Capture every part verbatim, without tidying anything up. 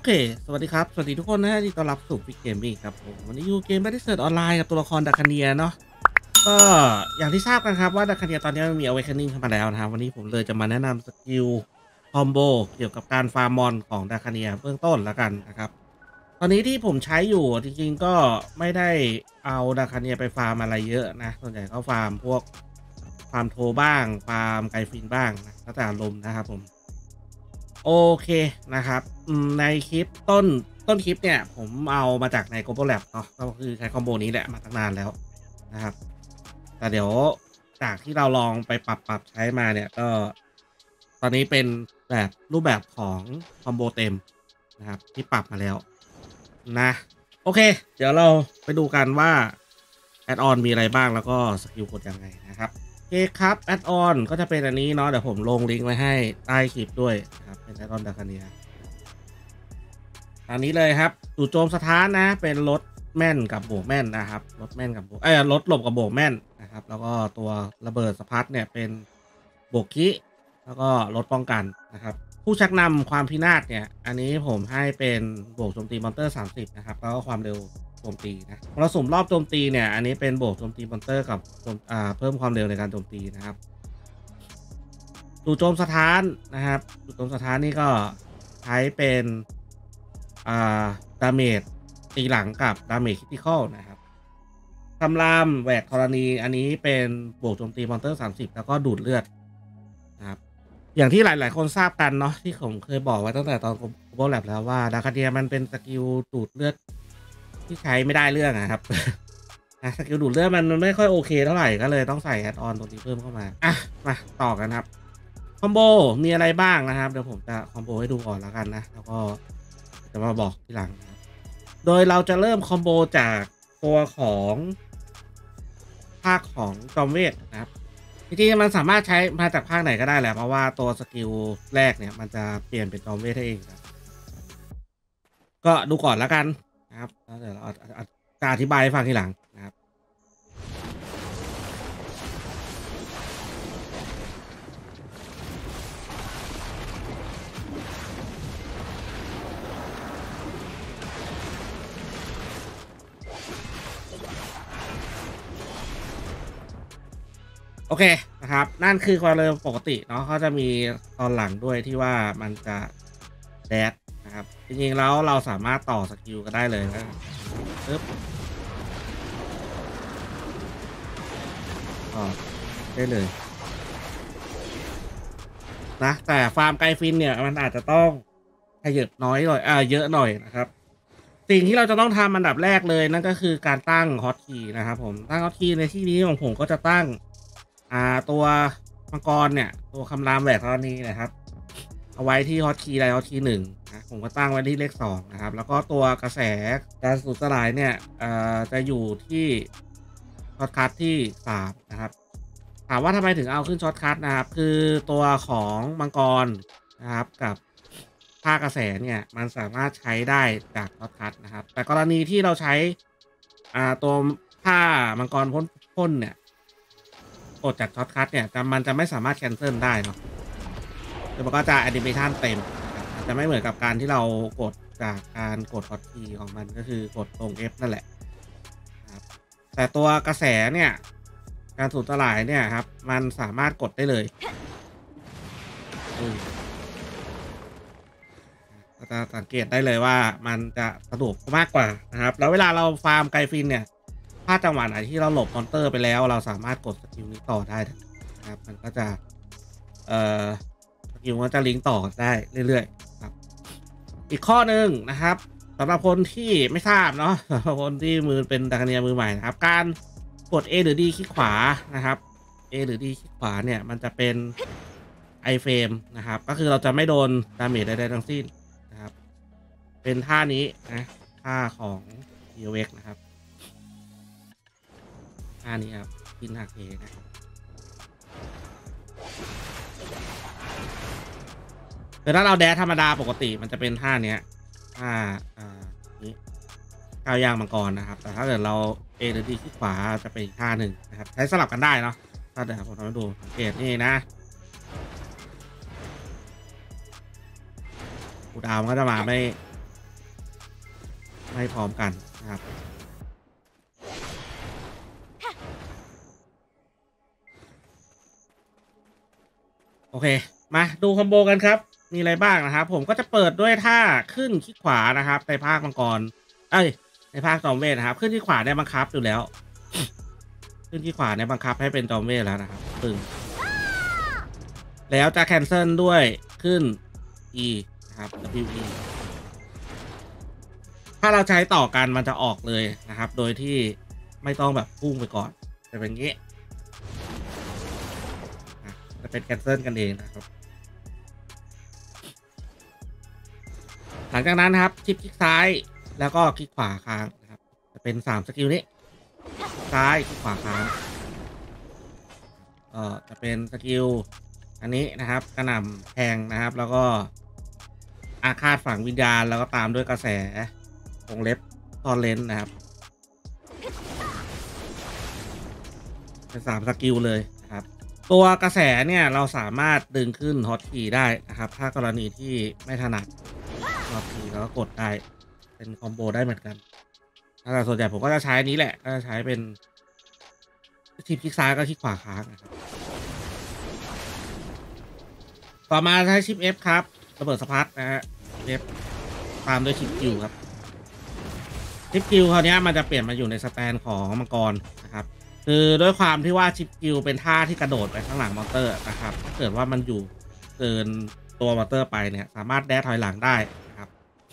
เคสวัสดีครับสวัสดีทุกคนนะที่ต้อนรับสู่ฟิกเกมมิ่งครับผมวันนี้อยู่เกม Battlefield ออนไลน์กับตัวละครดาคาเนียเนาะก็อย่างที่ทราบกันครับว่าดาคาเนียตอนนี้มันมี Awakening เข้ามาแล้วนะครับวันนี้ผมเลยจะมาแนะนำสกิลคอมโบเกี่ยวกับการฟาร์มมอนของดาคาเนียเบื้องต้นแล้วกันนะครับตอนนี้ที่ผมใช้อยู่จริงๆก็ไม่ได้เอาดาคาเนียไปฟาร์มอะไรเยอะนะส่วนใหญ่ก็ฟาร์มพวกฟาร์มโทบ้างฟาร์มไกฟินบ้างนะแล้วแต่อารมณ์นะครับผมโอเคนะครับในคลิปต้นต้นคลิปเนี่ยผมเอามาจากใน Global Lab เนาะก็คือใช้คอมโบนี้แหละมาตั้งนานแล้วนะครับแต่เดี๋ยวจากที่เราลองไปปรับปรับใช้มาเนี่ยก็ตอนนี้เป็นแบบรูปแบบของคอมโบเต็มนะครับที่ปรับมาแล้วนะโอเคเดี๋ยวเราไปดูกันว่าแอดออนมีอะไรบ้างแล้วก็สกิลกดยังไงนะครับโอเคครับแอดออนก็จะเป็นอันนี้เนาะเดี๋ยวผมลงลิงก์ไว้ให้ใต้คลิปด้วยนะครับเป็นแอดออนดาคาเนียอันนี้เลยครับจู่โจมสถานนะเป็นรถแม่นกับบวกแม่นนะครับรถแม่นกับบวกเอ้ยรถหลบกับบวกแม่นนะครับแล้วก็ตัวระเบิดสะพัดเนี่ยเป็นบวกคิแล้วก็ลดป้องกันนะครับผู้ชักนำความพินาศเนี่ยอันนี้ผมให้เป็นบวกโจมตีมอนเตอร์สามสิบนะครับแล้วก็ความเร็วโจมตีนะมรสุมรอบโจมตีเนี่ยอันนี้เป็นบวกโจมตีมอนเตอร์กับอ่าเพิ่มความเร็วในการโจมตีนะครับจู่โจมสถานนะครับจู่โจมสถานนี่ก็ใช้เป็นอ่าดาเมจตีหลังกับดาเมจคริติคอลนะครับคำรามแหวกธรณีอันนี้เป็นบวกโจมตีมอนเตอร์สามสิบแล้วก็ดูดเลือดนะครับอย่างที่หลายๆคนทราบกันเนาะที่ผมเคยบอกไว้ตั้งแต่ตอน Global Lab แล้วว่าดาคาเดียมันเป็นสกิลดูดเลือดที่ใช้ไม่ได้เรื่องนะครับ สกิลดูดเลือดมันไม่ค่อยโอเคเท่าไหร่ก็เลยต้องใส่แอดออนตรงนี้เพิ่มเข้ามาอ่ะมาต่อกันครับคอมโบมีอะไรบ้างนะครับเดี๋ยวผมจะคอมโบให้ดูก่อนแล้วกันนะแล้วก็จะมาบอกทีหลังนะครับโดยเราจะเริ่มคอมโบจากตัวของภาคของจอมเวทนะครับจริงๆมันสามารถใช้มาจากภาคไหนก็ได้แหละเพราะว่าตัวสกิลแรกเนี่ยมันจะเปลี่ยนเป็นจอมเวทได้เองครับก็ดูก่อนแล้วกันนะครับแล้วเดี๋ยวเราจะอธิบายให้ฟังทีหลังนะครับโอเคนะครับนั่นคือความเร็วปกติเนาะเขาจะมีตอนหลังด้วยที่ว่ามันจะแดดนะครับจริงๆแล้วเราสามารถต่อสกิลก็ได้เลยนะปึ๊บต่อได้เลยนะแต่ฟาร์มไกฟินเนี่ยมันอาจจะต้องขยับน้อยหน่อยอ่าเยอะหน่อยนะครับสิ่งที่เราจะต้องทำอันดับแรกเลยนั่นก็คือการตั้งฮอตคีย์นะครับผมตั้งฮอตคีย์ในที่นี้ของผมก็จะตั้งอ่าตัวมังกรเนี่ยตัวคำรามแหวกธรณีนะครับเอาไว้ที่ฮอตคีย์ใดฮอตคีย์หนึ่งนะผมก็ตั้งไว้ที่เลขสองนะครับแล้วก็ตัวกระแสการสูญสลายเนี่ยอ่าจะอยู่ที่ช็อตคัทที่สามนะครับถามว่าทำไมถึงเอาขึ้นช็อตคัทนะครับคือตัวของมังกรนะครับกับผ้ากระแสเนี่ยมันสามารถใช้ได้จากช็อตคัทนะครับแต่กรณีที่เราใช้อ่าตัวผ้ามังกรพ่นพ่นเนี่ยกดจากช็อตคัทเนี่ยจะมันจะไม่สามารถแคนเซิลได้เนาะแล้วมันก็จะแอนิเมชันเต็มอาจจะไม่เหมือนกับการที่เรากดจากการกดฮอตคีย์ของมันก็คือกดตรง F นั่นแหละครับแต่ตัวกระแสเนี่ยการสูญสลายเนี่ยครับมันสามารถกดได้เลยก็จะสังเกตได้เลยว่ามันจะสะดวกมากกว่านะครับแล้วเวลาเราฟาร์มไกฟินเนี่ยถ้าจังหวะไหนที่เราหลบมอนเตอร์ไปแล้วเราสามารถกดสกิลนี้ต่อได้นะครับมันก็จะเอ่อสกิลมันจะลิงก์ต่อได้เรื่อยๆครับอีกข้อหนึ่งนะครับสำหรับคนที่ไม่ทราบเนาะสำหรับคนที่มือเป็นดาคาเนียมือใหม่นะครับการกด A หรือ D คลิกขวานะครับ A หรือ D คลิกขวาเนี่ยมันจะเป็นไอเฟรมนะครับก็คือเราจะไม่โดนดาเมจใดๆทั้งสิ้นนะครับเป็นท่านี้นะท่าของ ที โอ เอ็กซ์ นะครับท่านี้ครับกินหักเอนะแต่ถ้าเราแดชธรรมดาปกติมันจะเป็นท่าเนี้ยท่าอ่านี้ก้าวยางมังกรนะครับแต่ถ้าเกิดเรา A หรือ D คลิกขวาจะเป็นอีกท่าหนึ่งนะครับใช้สลับกันได้เนาะถ้าเดี๋ยวผมทำให้ดูสังเกตนี่นะคูลดาวน์ก็จะมาไม่ไม่พร้อมกันนะครับโอเคมาดูคอมโบกันครับมีอะไรบ้างนะครับผมก็จะเปิดด้วยท่าขึ้นคลิกขวานะครับในภาคมังกรเอ้ยในภาคจอมเวทนะครับขึ้นที่ขวาเนี่ยบังคับอยู่แล้วขึ้นที่ขวาเนี่ยบังคับให้เป็นจอมเวทแล้วนะครับตึงแล้วจะแคนเซิลด้วยขึ้น E นะครับ W E ถ้าเราใช้ต่อกันมันจะออกเลยนะครับโดยที่ไม่ต้องแบบพุ่งไปก่อนจะเป็นอย่างนี้จะเป็นแคนเซิลกันเองนะครับหลังจากนั้นนะครับชิปคลิกซ้ายแล้วก็คลิกขวาค้างนะครับจะเป็นสามสกิลนี้ซ้ายคลิกขวาค้างก็จะเป็นสกิลอันนี้นะครับกระหน่ำแทงนะครับแล้วก็อาฆาตฝังวิญญาณแล้วก็ตามด้วยกระแสวงเล็บตอนเลนนะครับเป็นสามสกิลเลยนะครับตัวกระแสเนี่ยเราสามารถดึงขึ้นฮอตคีย์ได้นะครับถ้ากรณีที่ไม่ถนัดฮอตคีย์แล้วก็กดได้เป็นคอมโบได้เหมือนกันแต่ส่วนใหญ่ผมก็จะใช้นี้แหละก็จะใช้เป็นทีมคลิกซ้ายก็คลิกขวาค้างนะครับต่อมาใช้ชิป F ครับระเบิดสะพัดนะฮะ F ตามด้วยชิป Q ครับชิป Q คราวนี้มันจะเปลี่ยนมาอยู่ในสแตนของมังกรนะครับคือด้วยความที่ว่าชิป Q เป็นท่าที่กระโดดไปข้างหลังมอนเตอร์นะครับถ้าเกิดว่ามันอยู่เกินตัวมอนเตอร์ไปเนี่ยสามารถแดชถอยหลังได้นะครับ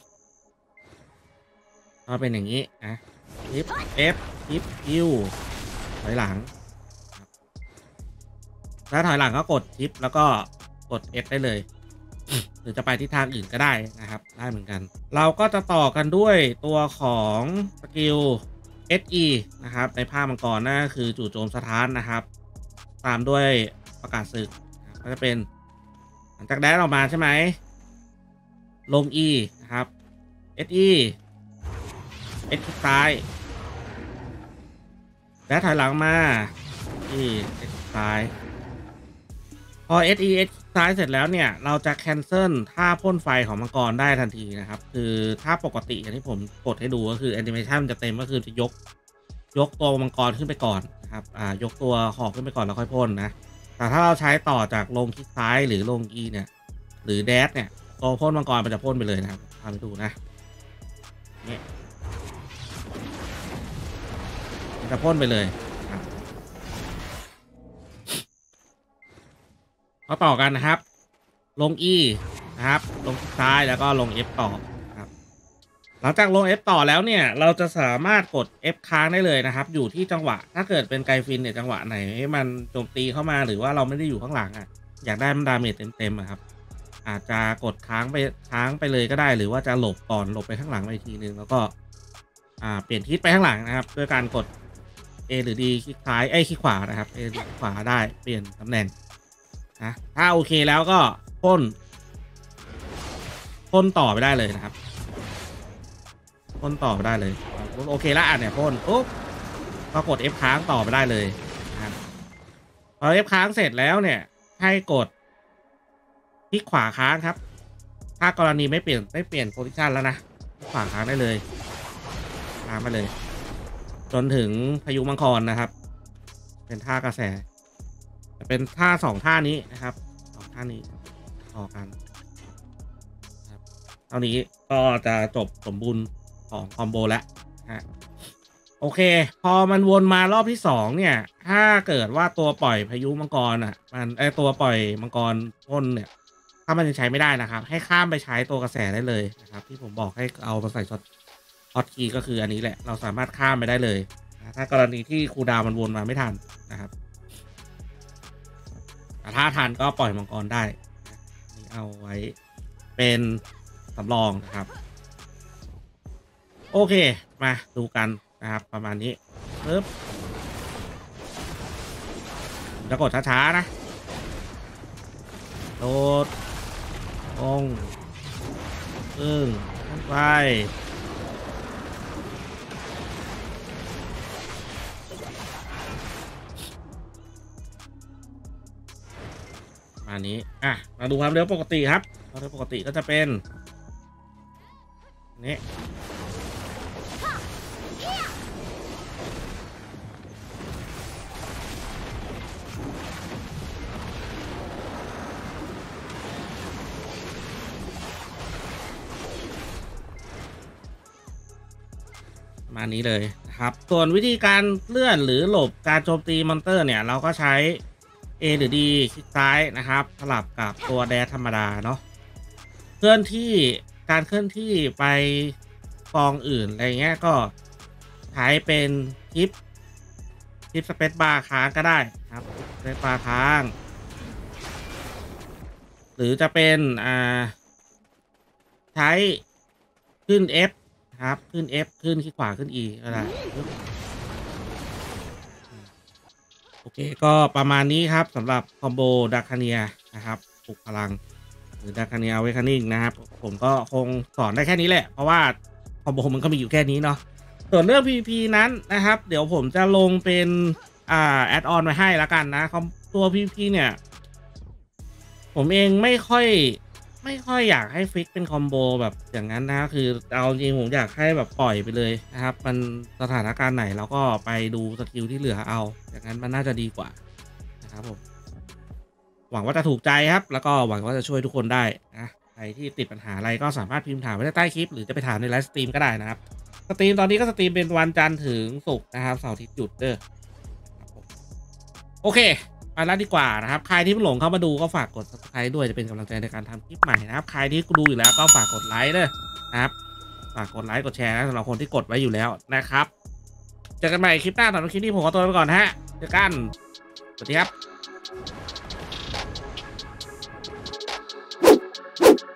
ก็เป็นอย่างนี้นะชิป F ชิป Q ถอยหลังแล้วถอยหลังก็กดชิปแล้วก็กด F ได้เลยหรือจะไปที่ทางอื่นก็ได้นะครับได้เหมือนกันเราก็จะต่อกันด้วยตัวของสกิล เอส อี นะครับในภาคมังกรนั่นก็คือจู่โจมสถานนะครับตามด้วยประกาศศึกก็จะเป็นหลังจากแดนออกมาใช่ไหมลง E นะครับ เอส อี S คลิกซ้ายแดนถอยหลังมา E S คลิกซ้ายพอ เอส อี S ซ้ายเสร็จแล้วเนี่ยเราจะแคนเซิลท่าพ่นไฟของมังกรได้ทันทีนะครับคือถ้าปกติอย่างที่ผมกดให้ดูก็คือแอนิเมชันจะเต็มก็คือจะยกยกตัวมังกรขึ้นไปก่อนนะครับอ่ายกตัวหอกขึ้นไปก่อนแล้วค่อยพ่นนะแต่ถ้าเราใช้ต่อจากลงคลิกซ้ายหรือลง E เนี่ยหรือแดชเนี่ยตัวพ่นมังกรมันจะพ่นไปเลยนะครับทำให้ดูนะนี่มันจะพ่นไปเลยก็ต่อกันนะครับลง E นะครับลงซ้ายแล้วก็ลง F ต่อครับหลังจากลง F ต่อแล้วเนี่ยเราจะสามารถกด F ค้างได้เลยนะครับอยู่ที่จังหวะถ้าเกิดเป็นไกฟินเนี่ยจังหวะไหนมันโจมตีเข้ามาหรือว่าเราไม่ได้อยู่ข้างหลังอ่ะอยากได้มันดาเมจเต็มๆครับอาจจะกดค้างไปค้างไปเลยก็ได้หรือว่าจะหลบก่อนหลบไปข้างหลังไปทีนึงแล้วก็อ่าเปลี่ยนทิศไปข้างหลังนะครับด้วยการกด A หรือ D คลิกซ้ายไอ้คลิกขวานะครับ A คลิกขวาได้เปลี่ยนตำแหน่งนะถ้าโอเคแล้วก็พ่นพ่นต่อไปได้เลยนะครับพ่นต่อไปได้เลยโอเคแล้วอ่ะเนี่ยพ่นปุ๊บก็กด F ค้างต่อไปได้เลยนะครับพอ F ค้างเสร็จแล้วเนี่ยให้กดคลิกขวาค้างครับถ้ากรณีไม่เปลี่ยนไม่เปลี่ยนโพซิชันแล้วนะคลิกขวาค้างได้เลยค้างไปเลยจนถึงพายุมังกรนะครับเป็นท่ากระแสจะเป็นท่าสองท่านี้นะครับสองท่านี้ต่อกันครับเท่านี้ก็จะจบสมบูรณ์ของคอมโบแล้วฮะโอเคพอมันวนมารอบที่สองเนี่ยถ้าเกิดว่าตัวปล่อยพายุมังกรอ่ะมันไอตัวปล่อยมังกรพ่นเนี่ยถ้ามันยังใช้ไม่ได้นะครับให้ข้ามไปใช้ตัวกระแสได้เลยนะครับที่ผมบอกให้เอามาใส่ช็อตฮอตคีย์ก็คืออันนี้แหละเราสามารถข้ามไปได้เลยถ้ากรณีที่คูลดาวน์มันวนมาไม่ทันนะครับแต่ถ้าทันก็ปล่อยมังกรได้นี่เอาไว้เป็นสำรองนะครับโอเคมาดูกันนะครับประมาณนี้ปึ๊บจะกดช้าๆนะโดดลงอึ้งไปอันนี้อ่ะมาดูความเร็วปกติครับความเร็วปกติก็จะเป็นนี่มาณนี้เลยนะครับส่วนวิธีการเลื่อนหรือหลบการโจมตีมอนเตอร์เนี่ยเราก็ใช้ A หรือ D คลิกซ้ายนะครับสลับกับตัวแดชธรรมดาเนาะเคลื่อนที่การเคลื่อนที่ไปกองอื่นอะไรเงี้ยก็ใช้เป็นคลิปคลิปสเปซบาร์ค้างก็ได้ครับสเปซบาร์ค้างหรือจะเป็นอ่าใช้ขึ้น F ครับขึ้น F ขึ้นที่ขวาขึ้น E ก็ได้โอเคก็ประมาณนี้ครับสำหรับคอมโบดาคาเนียนะครับปลุกพลังหรือดาคาเนียเวคานิ่งนะครับผมก็คงสอนได้แค่นี้แหละเพราะว่าคอมโบมันก็มีอยู่แค่นี้เนาะส่วนเรื่อง พี วี พี นั้นนะครับเดี๋ยวผมจะลงเป็นอ่าแอดออนไว้ให้แล้วกันนะตัว พี วี พี เนี่ยผมเองไม่ค่อยไม่ค่อยอยากให้ฟิกเป็นคอมโบแบบอย่างนั้นนะคือเอาจริงผมอยากให้แบบปล่อยไปเลยนะครับมันสถานการณ์ไหนเราก็ไปดูสกิลที่เหลือเอาอย่างนั้นมันน่าจะดีกว่านะครับผมหวังว่าจะถูกใจครับแล้วก็หวังว่าจะช่วยทุกคนได้นะใครที่ติดปัญหาอะไรก็สามารถพิมพ์ถามไว้ใต้คลิปหรือจะไปถามในไลฟ์สตรีมก็ได้นะครับสตรีมตอนนี้ก็สตรีมเป็นวันจันทร์ถึงศุกร์นะครับเสาร์อาทิตย์หยุดเด้อโอเคไปแล้วดีกว่านะครับใครที่เพิ่งหลงเข้ามาดูก็ฝากกด ซับสไครบ์ ด้วยจะเป็นกำลังใจในการทำคลิปใหม่นะครับใครที่ดูอยู่แล้วก็ฝากกดไลค์ด้วยนะครับฝากกดไลค์กดแชร์สำหรับคนที่กดไว้อยู่แล้วนะครับเจอกันใหม่คลิปหน้าตอนคลิปนี้ผมขอตัวไปก่อนฮะเจอกันสวัสดีครับ